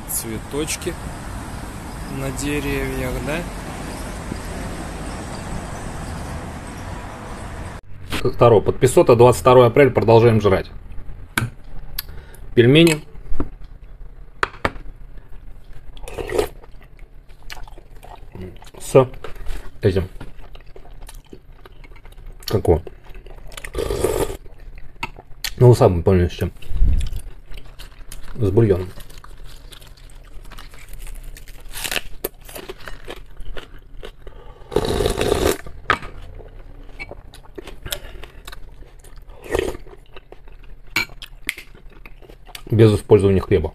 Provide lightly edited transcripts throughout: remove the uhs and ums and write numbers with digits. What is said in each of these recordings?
Цветочки на деревьях, да? Второе. Подписота, 22 апреля, продолжаем жрать. Пельмени. С этим. Какого? Ну, вы сами поняли, с чем. С бульоном. Без использования хлеба.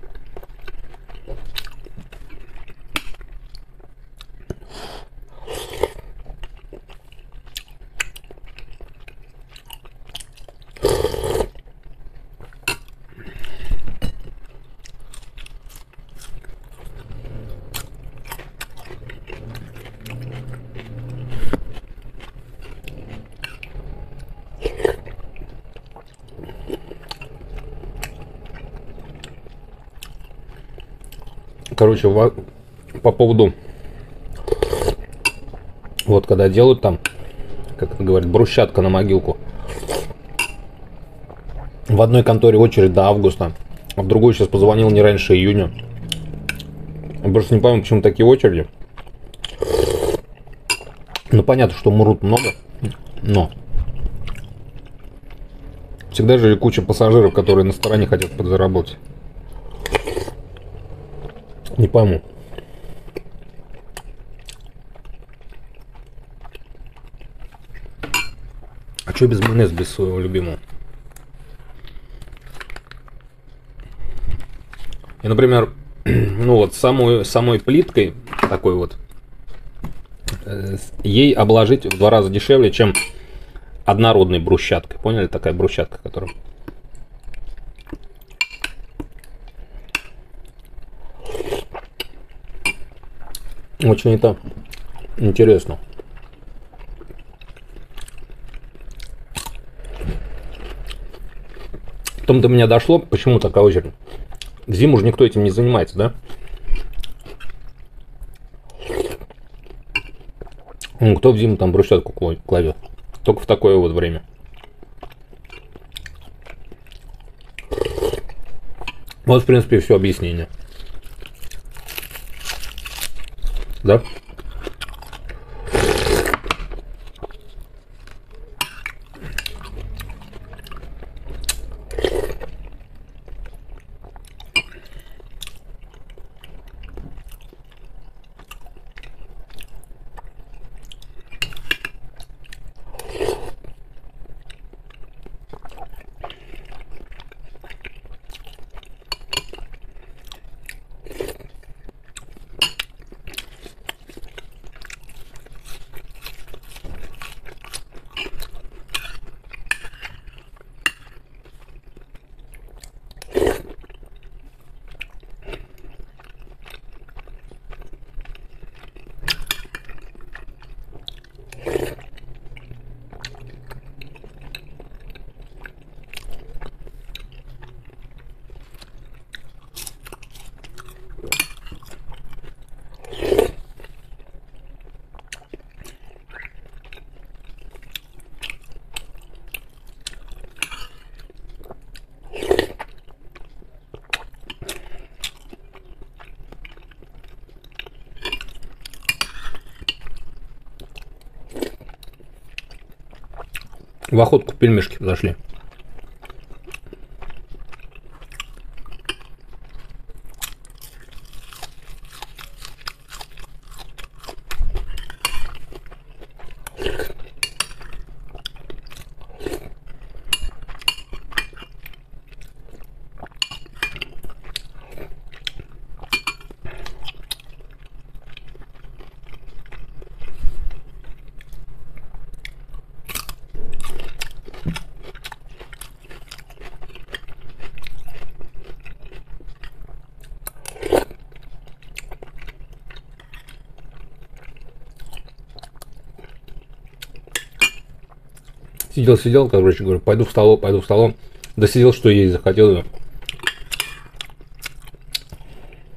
Короче, по поводу, вот когда делают там, как это говорят, брусчатка на могилку. В одной конторе очередь до августа, а в другой сейчас позвонил не раньше июня. Я просто не пойму, почему такие очереди. Ну, понятно, что мрут много, но всегда же куча пассажиров, которые на стороне хотят подзаработать. Не пойму. А что без майонеза, без своего любимого? И, например, ну вот самой плиткой такой вот, ей обложить в 2 раза дешевле, чем однородной брусчаткой. Поняли? Такая брусчатка, которая... Очень это интересно. Потом до меня дошло, почему такая очередь. В зиму же никто этим не занимается, да? Ну, кто в зиму там брусчатку кладет? Только в такое вот время. Вот, в принципе, все объяснение. Да? В охотку пельмешки подошли. Сидел, короче, говорю, пойду в столовую. Досидел, что есть захотел.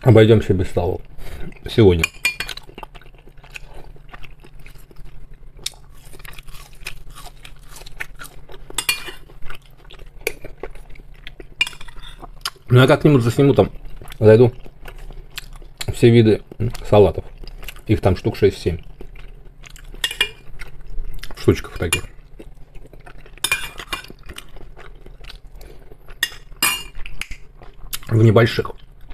Обойдемся без столов. Сегодня. Ну, я как-нибудь засниму там, зайду, все виды салатов. Их там штук 6-7. В штучках таких. В небольших.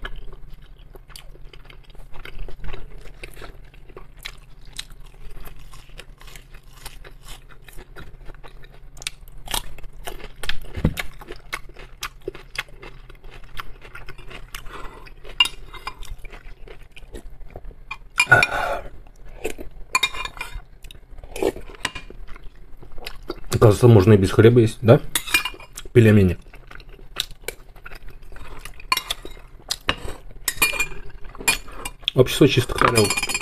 Кажется, можно и без хлеба есть, да? Пельмени. Общество чистых тарелок.